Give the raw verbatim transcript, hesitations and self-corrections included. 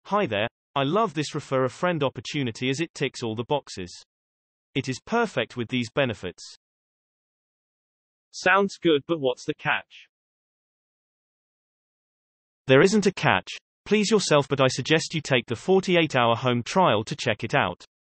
Hi there, I love this refer a friend opportunity as it ticks all the boxes. It is perfect with these benefits. Sounds good, but what's the catch? There isn't a catch. Please yourself, but I suggest you take the forty-eight hour home trial to check it out.